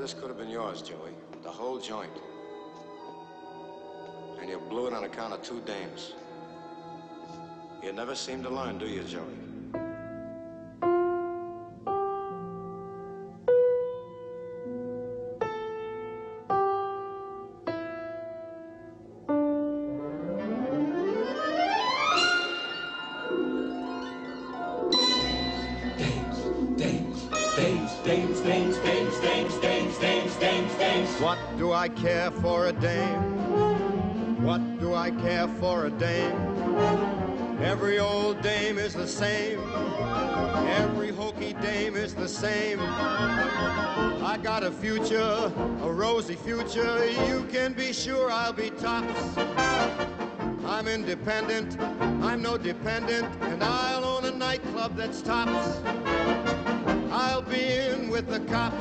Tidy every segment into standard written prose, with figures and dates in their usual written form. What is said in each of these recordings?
this could have been yours, Joey. The whole joint. And you blew it on account of 2 dames. You never seem to learn, do you, Joey? What do I care for a dame? What do I care for a dame? Every old dame is the same. Every hokey dame is the same. I got a future, a rosy future. You can be sure I'll be tops. I'm independent, I'm no dependent, and I'll own a nightclub that's tops. I'll be in with the cops.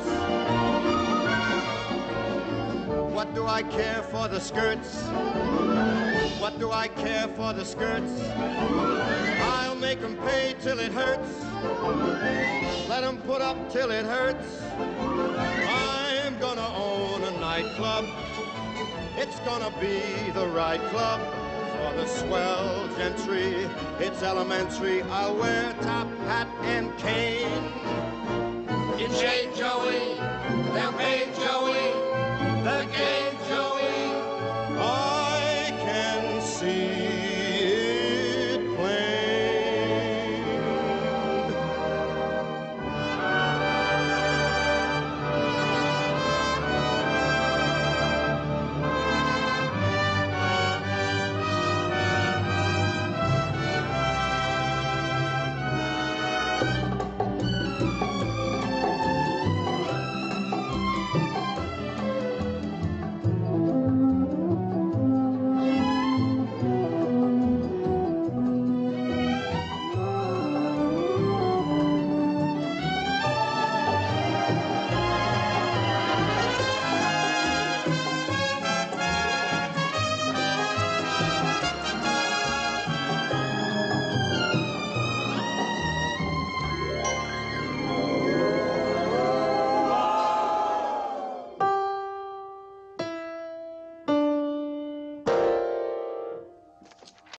What do I care for the skirts? What do I care for the skirts? I'll make 'em pay till it hurts. Let 'em put up till it hurts. I'm gonna own a nightclub. It's gonna be the right club for the swell gentry. It's elementary. I'll wear top hat and cane. Get shaved, Joey. They'll pay Joey. The game.